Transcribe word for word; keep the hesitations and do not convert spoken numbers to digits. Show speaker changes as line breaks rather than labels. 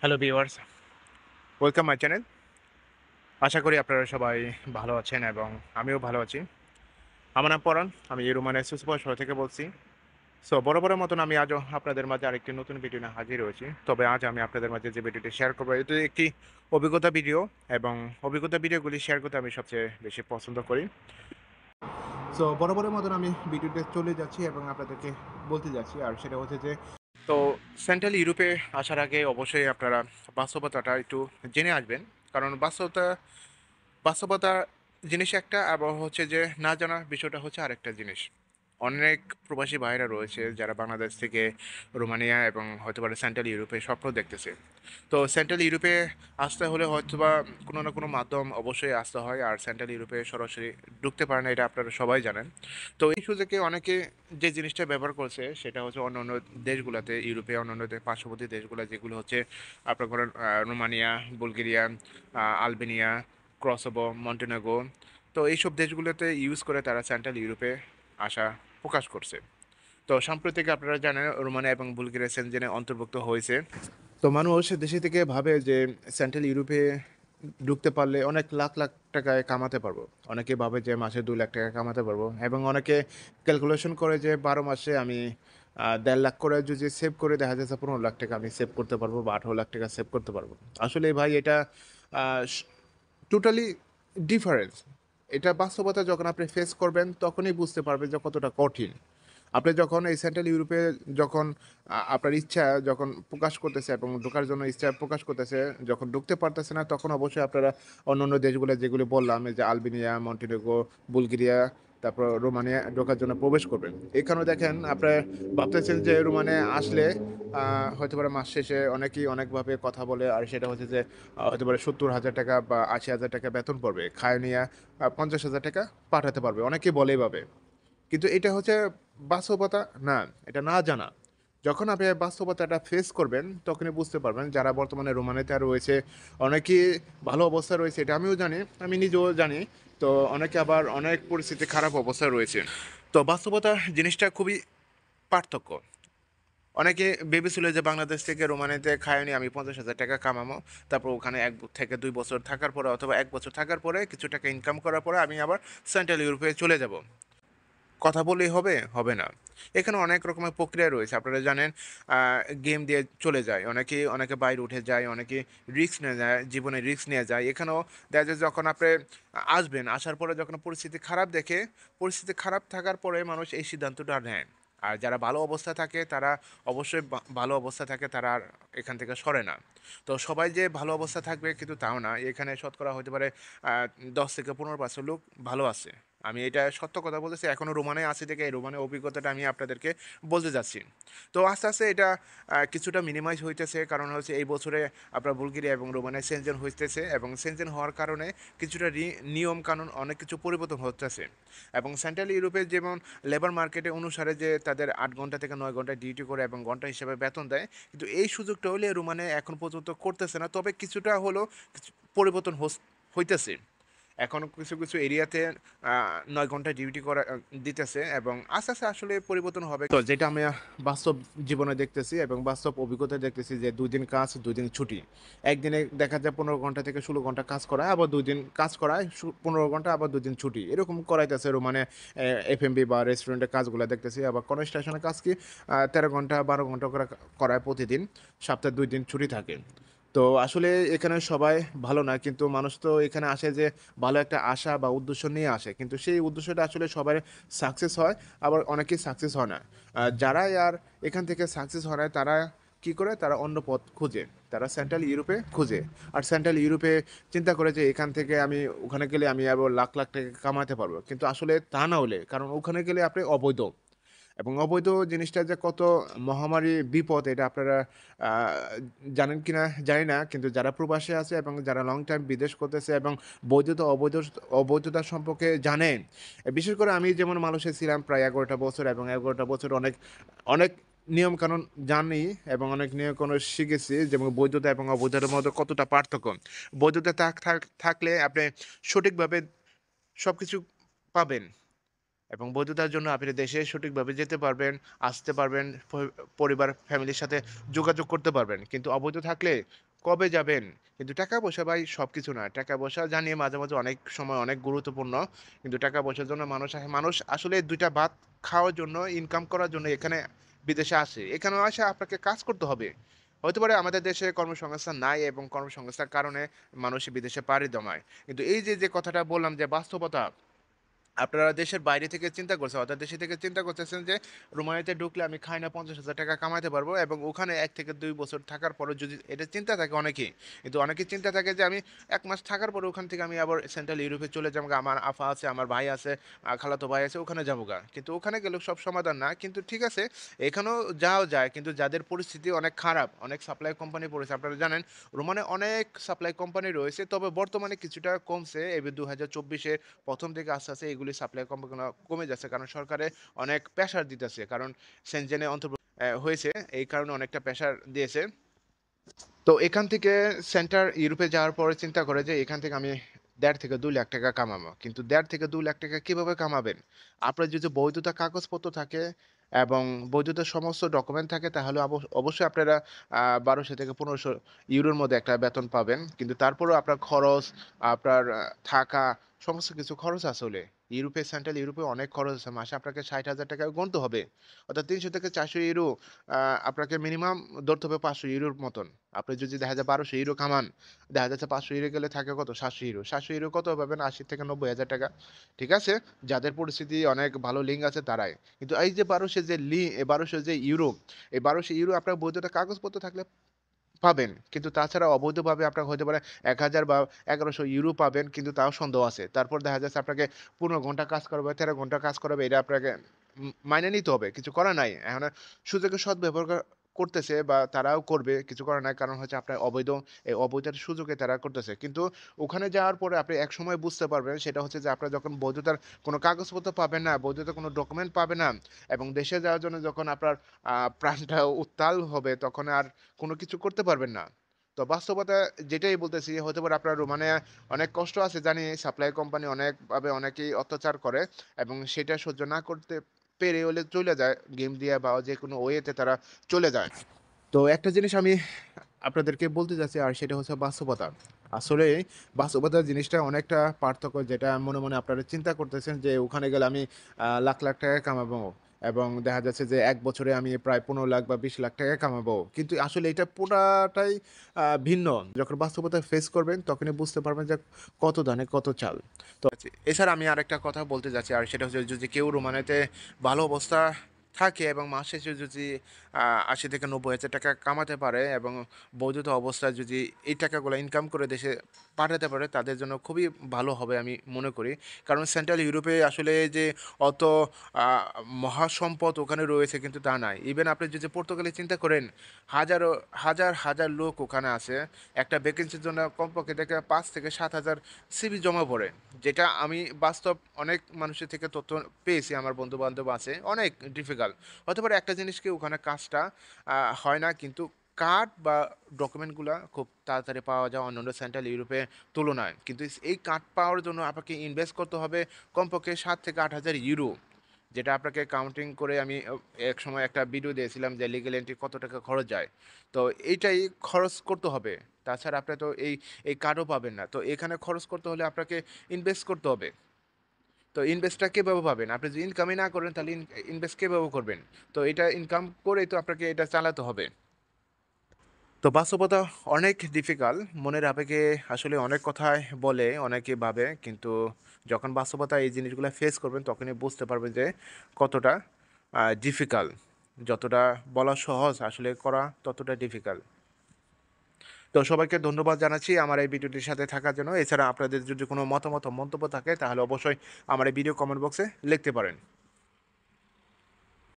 Hello viewers, welcome my channel. আশা করি আপনারা সবাই ভালো আছেন এবং আমিও ভালো আছি। আমার নাম পরাণ, আমি রোমানের সুপার শহর থেকে বলছি। সো বরাবরের মতন আমি আজও আপনাদের মাঝে আরেকটি নতুন ভিডিও নিয়ে হাজির হয়েছি। তবে আজ আমি আপনাদের মাঝে যে ভিডিওটি শেয়ার করবো এটি একটি অভিজ্ঞতা ভিডিও এবং অভিজ্ঞতা ভিডিওগুলি শেয়ার করতে আমি সবচেয়ে বেশি পছন্দ করি। সো বরাবরের মতন আমি ভিডিওতে চলে যাচ্ছি এবং আপনাদেরকে বলতে যাচ্ছি, আর সেটা হচ্ছে যে তো সেন্ট্রাল ইউরোপে আসার আগে অবশ্যই আপনারা বাস্তবতাটা একটু জেনে আসবেন। কারণ বাস্তবতা বাস্তবতা জিনিস একটা, আবার হচ্ছে যে না জানা বিষয়টা হচ্ছে আরেকটা জিনিস। অনেক প্রবাসী ভাইরা রয়েছে যারা বাংলাদেশ থেকে রোমানিয়া এবং হয়তো বা সেন্ট্রাল ইউরোপে স্বপ্ন দেখতেছে। তো সেন্ট্রাল ইউরোপে আসতে হলে হয়তোবা কোনো না কোনো মাধ্যম অবশ্যই আসতে হয়, আর সেন্ট্রাল ইউরোপে সরাসরি ঢুকতে পারে না, এটা আপনারা সবাই জানেন। তো এই সুযোগে অনেকে যে জিনিসটা ব্যবহার করছে সেটা হচ্ছে অন্য অন্য দেশগুলোতে, ইউরোপে অন্য অন্য দে- পার্শ্ববর্তী দেশগুলো যেগুলো হচ্ছে আপনার ধরেন আহ, রোমানিয়া, বুলগেরিয়া, আহ, আলবেনিয়া, ক্রসোভো, মন্টেনেগো। তো এইসব দেশগুলোতে ইউজ করে তারা সেন্ট্রাল ইউরোপে আসা প্রকাশ করছে। তো সাম্প্রতিক আপনারা জানেন রোমানিয়া এবং বুলগেরিয়া সেনজেনে অন্তর্ভুক্ত হয়েছে। তো মানুষ দেশে থেকে ভাবে যে সেন্ট্রাল ইউরোপে ঢুকতে পারলে অনেক লাখ লাখ টাকায় কামাতে পারবো। অনেকে ভাবে যে মাসে দুই লাখ টাকা কামাতে পারবো, এবং অনেকে ক্যালকুলেশন করে যে বারো মাসে আমি আহ, দেড় লাখ করে যদি সেভ করে দেখা যাচ্ছে পনেরো লাখ টাকা আমি সেভ করতে পারবো বা আঠারো লাখ টাকা সেভ করতে পারবো। আসলে ভাই এটা টোটালি ডিফারেন্স। এটা বাস্তবতা যখন আপনি ফেস করবেন তখনই বুঝতে পারবেন যে কতটা কঠিন। আপনি যখন এই সেন্ট্রাল ইউরোপে যখন আ- আপনার ইচ্ছা যখন প্রকাশ করতেছে এবং ঢোকার জন্য ইচ্ছা প্রকাশ করতেছে, যখন ঢুকতে পারতেছে না, তখন অবশ্যই আপনারা অন্য অন্য দেশগুলো যেগুলো বললাম, এই যে আলবেনিয়া, মন্টিনেগো, বুলগেরিয়া, তারপর রোমানিয়া ঢোকার জন্য প্রবেশ করবেন। এখানে দেখেন আপনার ভাবতেছেন যে রোমানিয়া আসলে আহ, হয়তো পারে মাস শেষে অনেকেই অনেকভাবে কথা বলে, আর সেটা হচ্ছে যে আহ, হতে পারে সত্তর হাজার টাকা বা আশি হাজার টাকা বেতন পড়বে, খায় নিয়ে পঞ্চাশ হাজার টাকা পাঠাতে পারবে, অনেকেই বলেই ভাবে। কিন্তু এটা হচ্ছে বাস্তবতা না, এটা না জানা। যখন আপনি বাস্তবতাটা ফেস করবেন তখনই বুঝতে পারবেন। যারা বর্তমানে রোমানিতে রয়েছে অনেকেই ভালো অবস্থা রয়েছে, এটা আমিও জানি, আমি নিজেও জানি। তো অনেকে আবার অনেক পরিস্থিতি খারাপ অবস্থায় রয়েছে। তো বাস্তবতা জিনিসটা খুবই পার্থক্য। অনেকে ভেবেছিল যে বাংলাদেশ থেকে রোমানিতে খায়নি আমি পঞ্চাশ হাজার টাকা কামাবো, তারপর ওখানে এক ব- থেকে দুই বছর থাকার পরে অথবা এক বছর থাকার পরে কিছু টাকা ইনকাম করার পরে আমি আবার সেন্ট্রাল ইউরোপে চলে যাব। কথা বললেই হবে হবে না। এখানে অনেক রকমের প্রক্রিয়া রয়েছে, আপনারা জানেন। গেম দিয়ে চলে যায় অনেকে, অনেকে বাইরে উঠে যায়, অনেকে রিস্ক নিয়ে যায়, জীবনে রিস্ক নিয়ে যায়। এখানেও দেখা যায় যখন আপনি আসবেন, আসার পরে যখন পরিস্থিতি খারাপ দেখে, পরিস্থিতি খারাপ থাকার পরে মানুষ এই সিদ্ধান্তটা নেয়। আর যারা ভালো অবস্থা থাকে তারা অবশ্যই বা- ভালো অবস্থা থাকে, তারা আর এখান থেকে সরে না। তো সবাই যে ভালো অবস্থা থাকবে কিন্তু তাও না, এখানে শতকরা হতে পারে আহ, দশ থেকে পনেরো পার্সেন্ট লোক ভালো আছে। আমি এটা সত্য কথা বলতেছি, এখনও রোমানে আছি থেকে এই রোমানের অভিজ্ঞতাটা আমি আপনাদেরকে বলতে যাচ্ছি। তো আস্তে আস্তে এটা আহ, কিছুটা মিনিমাইজ হইতেছে, কারণ হচ্ছে এই বছরে আপনার বুলগেরিয়া এবং রোমানে সেনজেন হইতেছে, এবং সেনজেন হওয়ার কারণে কিছুটা রি- নিয়ম কানুন অনেক কিছু পরিবর্তন হতেছে। এবং সেন্ট্রাল ইউরোপে যেমন লেবার মার্কেটে অনুসারে যে তাদের আট ঘন্টা থেকে নয় ঘন্টা ডিউটি করে এবং ঘন্টা হিসেবে বেতন দেয়, কিন্তু এই সুযোগটা হলে রোমানে এখন পর্যন্ত করতেছে না, তবে কিছুটা হলো কিছু পরিবর্তন হোস- হইতেছে। এখন কিছু কিছু এরিয়াতে আহ, নয় ঘন্টা ডিউটি করা আহ, দিতেছে, এবং আস্তে আস্তে আসলে পরিবর্তন হবে। তো যেটা আমি আহ, বাস্তব জীবনে দেখতেছি এবং বাস্তব অভিজ্ঞতা দেখতেছি যে দুই দিন কাজ দুই দিন ছুটি। একদিনে দেখা যায় পনেরো ঘন্টা থেকে ষোলো ঘন্টা কাজ করায়, আবার দুই দিন কাজ করায় শু- পনেরো ঘন্টা, আবার দুই দিন ছুটি, এরকম করাইতেছে। মানে এফ এম বি বা রেস্টুরেন্টের কাজগুলো দেখতেছি। আবার কোনো স্টেশনের কাজ কি আহ, তেরো ঘন্টা বারো ঘন্টা করে করায় প্রতিদিন, সপ্তাহে দুই দিন ছুটি থাকে। তো আসলে এখানে সবাই ভালো না, কিন্তু মানুষ তো এখানে আসে যে ভালো একটা আশা বা উদ্দেশ্য নিয়ে আসে, কিন্তু সেই উদ্দেশ্যটা আসলে সবাই সাকসেস হয়, আবার অনেকেই সাকসেস হয় না। আর যারা আর এখান থেকে সাকসেস হয় না তারা কি করে, তারা অন্য পথ খুঁজে, তারা সেন্ট্রাল ইউরোপে খুঁজে। আর সেন্ট্রাল ইউরোপে চিন্তা করে যে এখান থেকে আমি ওখানে গেলে আমি আবার লাখ লাখ টাকা কামাতে পারবো, কিন্তু আসলে তা না হলে, কারণ ওখানে গেলে আপনি অবৈধ, এবং অবৈধ জিনিসটা যে কত মহামারী বিপদ এটা আপনারা আহ, জানেন কিনা জানি না, কিন্তু যারা প্রবাসে আছে এবং যারা লং টাইম বিদেশ করতেছে এবং বৈধতা অবৈধ অবৈধতা সম্পর্কে জানেন। বিশেষ করে আমি যেমন মানুষে ছিলাম প্রায় এগারোটা বছর, এবং এগারোটা বছর অনেক অনেক নিয়ম কানুন জানি এবং অনেক নিয়ম কানুন শিখেছি, যেমন বৈধতা এবং অবৈধতার মধ্যে কতটা পার্থক্য। বৈধতা থাক- থাক- থাকলে আপনি সঠিকভাবে সব কিছু পাবেন, এবং বৈধতার জন্য আপনি দেশে সঠিকভাবে যেতে পারবেন, আসতে পারবেন, প- পরিবার ফ্যামিলির সাথে যোগাযোগ করতে পারবেন। কিন্তু অবৈধ থাকলে কবে যাবেন? কিন্তু টাকা-পয়সা ভাই সবকিছু না। টাকা-পয়সা জানি মাঝে, মাঝে অনেক সময় অনেক গুরুত্বপূর্ণ। কিন্তু টাকা-পয়সার জন্য মানুষ আহে মানুষ আসলে দুই টা ভাত খাওয়ার জন্য, ইনকাম করার জন্য এখানে বিদেশে আসে। এখানেও আসে আপনাকে কাজ করতে হবে। হতে পারে আমাদের দেশে কর্মসংস্থান নাই এবং কর্মসংস্থার কারণে মানুষ বিদেশে পাড়ি জমায়। কিন্তু এই যে, যে কথাটা বললাম যে বাস্তবতা আপনারা দেশের বাইরে থেকে চিন্তা করছেন, অর্থাৎ দেশে থেকে চিন্তা করতেছেন যে রোমানিয়াতে ঢুকলে আমি খাই না ৳পঞ্চাশ হাজার টাকা কামাইতে পারবো এবং ওখানে এক থেকে দুই বছর থাকার পরেও যদি এটা চিন্তা থাকে অনেকেই। কিন্তু অনেকের চিন্তা থাকে যে আমি এক মাস থাকার পরে ওখান থেকে আমি আবার সেন্ট্রাল ইউরোপে চলে যাবোগা। আমার আফা আছে, আমার ভাই আছে, আ খালাতো ভাই আছে, ওখানে যাবোগা। কিন্তু ওখানে গেলেও সব সমাধান না। কিন্তু ঠিক আছে, এখানেও যাওয়া যায়। কিন্তু যাদের পরিস্থিতি অনেক খারাপ, অনেক সাপ্লাই কোম্পানি পড়েছে। আপনারা জানেন রোমানে অনেক সাপ্লাই কোম্পানি রয়েছে। তবে বর্তমানে কিছুটা কমছে। এবে দুই হাজার চব্বিশ এ প্রথম দিকে আস্তে, আস্তে এগুলি সাপ্লাই কোম্পানিগুলো কমে যাচ্ছে। কারণ সরকারে অনেক প্রেশার দিতেছে। কারণ সেনজেনে অন্তর্ভুক্ত অ্যা হয়েছে। এই কারণে অনেকটা প্রেশার দিয়েছে। তো এখান থেকে সেন্টার ইউরোপে যাওয়ার পরে চিন্তা করে যে এখান থেকে আমি দেড় থেকে দুই লাখ টাকা কামাবো। কিন্তু দেড় থেকে দুই লাখ টাকা কিভাবে কামাবেন? আপনার যদি বৈধতা কাগজপত্র থাকে এবং বৈধতার সমস্ত ডকুমেন্ট থাকে তাহলে অব অবশ্যই আপনারা আ বারোশো থেকে পনেরোশো ইউরোর মধ্যে একটা বেতন পাবেন। কিন্তু তারপরেও আপনার খরচ, আপনার আ থাকা সমস্ত কিছু খরচ আসলে। ইউরোপে সেন্ট্রাল ইউরোপে অনেক খরচ আছে। মাসে আপনাকে ষাট হাজার টাকা গুনতে হবে। অর্থাৎ তিনশো থেকে চারশো ইউরো আ আপনাকে মিনিমাম ধরতে হবে পাঁচশো ইউরোর মতন। আপনি যদি দেখা যায় বারোশো ইউরো কামান, দেখা যাচ্ছে পাঁচশো ইউরো গেলে থাকে কত? সাতশো ইউরো। সাতশো ইউরো কত পাবেন? আশি থেকে নব্বই হাজার টাকা। ঠিক আছে? যাদের পরিস্থিতি অনেক ভালো লিঙ্ক আছে তারাই। কিন্তু এই যে বারোশো যে লি এ বারোশো যে ইউরো, এই বারোশো ইউরো আপনার বৈধতা কাগজপত্র থাকলে পাবেন। কিন্তু তাছাড়া অবৈধভাবে আপনার হইতে পারে এক হাজার বা এগারোশো ইউরো পাবেন কিন্তু তাও সন্দেহ আছে। তারপর দেখা যাচ্ছে আপনাকে পনেরো ঘন্টা কাজ করাবে, তেরো ঘন্টা কাজ করাবে এটা আপনাকে উম মাইনে নিতে হবে। কিছু করার নাই। এখন সুযোগের সদ্ব্যবহার ক করতেছে বা তারাও করবে। কিছু করার নাই। কারণ হচ্ছে আপনার অবৈধ এই অবৈধের সুযোগে তারা করতেছে। কিন্তু ওখানে যাওয়ার পরে আপনি একসময় বুঝতে পারবেন সেটা হচ্ছে যে আপনার যখন বৈধতার কোনো কাগজপত্র পাবেন না, বৈধতার কোনো ডকুমেন্ট পাবে না এবং দেশে যাওয়ার জন্য যখন আপনার আ প্রাণটা উত্তাল হবে তখন আর কোনো কিছু করতে পারবেন না। তো বাস্তবতা যেটাই বলতেছি হতে পারে আপনার রোমানিয়া অনেক কষ্ট আছে জানি সাপ্লাই কোম্পানি অনেকভাবে অনেকেই অত্যাচার করে এবং সেটা সহ্য না করতে পেরে হলে চলে যায় গেম দিয়ে বা যেকোনো ওয়েতে তারা চলে যায়। তো একটা জিনিস আমি আপনাদেরকে বলতে চাচ্ছি আর সেটা হচ্ছে বাস্তবতা। আসলে বাস্তবতার জিনিসটা অনেকটা পার্থক্য যেটা মনে, মনে আপনারা চিন্তা করতেছেন যে ওখানে গেলে আমি আ লাখ, লাখ টাকা কামাবো এবং দেখা যাচ্ছে যে এক বছরে আমি প্রায় পনেরো লাখ বা বিশ লাখ টাকা কামাবো। কিন্তু আসলে এটা পুরাটাই আ ভিন্ন। যখন বাস্তবতা ফেস করবেন তখনই বুঝতে পারবেন যে কত ধানে কত চাল। তো এছাড়া আমি আরেকটা কথা বলতে চাচ্ছি আর সেটা হচ্ছে যদি কেউ রোমানিয়াতে ভালো অবস্থা থাকে এবং মাস শেষে যদি আ আশি থেকে নব্বই হাজার টাকা কামাতে পারে এবং বৈধতা অবস্থায় যদি এই টাকাগুলো ইনকাম করে দেশে পাঠাতে পারে তাদের জন্য খুবই ভালো হবে আমি মনে করি। কারণ সেন্ট্রাল ইউরোপে আসলে যে অত আ মহাসম্পদ ওখানে রয়েছে কিন্তু তা নাই। ইভেন আপনি যদি পর্তুগালে চিন্তা করেন হাজারো হাজার, হাজার লোক ওখানে আছে। একটা ভ্যাকেন্সির জন্য কমপক্ষে দেখে পাঁচ থেকে সাত হাজার সিভি জমা পড়ে। যেটা আমি বাস্তব অনেক মানুষের থেকে তথ্য পেয়েছি আমার বন্ধু-বান্ধব আছে। অনেক ডিফিকাল্ট। হতে পারে একটা জিনিস কি ওখানে কাজটা আ হয় না কিন্তু কার্ড বা ডকুমেন্টগুলা খুব তাড়াতাড়ি পাওয়া যায় অন্যান্য সেন্ট্রাল ইউরোপের তুলনায়। কিন্তু ইস এই কার্ড পাওয়ার জন্য আপনাকে ইনভেস্ট করতে হবে কমপক্ষে সাত থেকে আট হাজার ইউরো। যেটা আপনাকে কাউন্টিং করে আমি অ একসময় একটা ভিডিও দিয়েছিলাম যে লিগ্যাল এন্ট্রি কত টাকা খরচ যায়। তো এইটাই খরচ করতে হবে। তাছাড়া আপনি তো এই, এই কার্ডও পাবেন না। তো এখানে খরচ করতে হলে আপনাকে ইনভেস্ট করতে হবে। তো ইনভেস্টটা কিভাবে পাবেন? আপনি যদি ইনকামই না করেন তাহলে ইন ইনভেস্ট কিভাবে করবেন? তো এটা ইনকাম করেই তো আপনাকে এটা চালাতে হবে। তো বাস্তবতা অনেক ডিফিকাল্ট। মনের আবেগে আসলে অনেক কথাই বলে, অনেকে ভাবে। কিন্তু যখন বাস্তবতা এই জিনিসগুলা ফেস করবেন তখনই বুঝতে পারবেন যে কতটা আ ডিফিকাল্ট। যতটা বলা সহজ আসলে করা ততটা ডিফিকাল্ট। তো সবাইকে ধন্যবাদ জানাচ্ছি আমার এই ভিডিওটির সাথে থাকার জন্য। এছাড়া আপনাদের যদি কোনো মতামত ও মন্তব্য থাকে তাহলে অবশ্যই আমার এই ভিডিও কমেন্ট বক্সে লিখতে পারেন।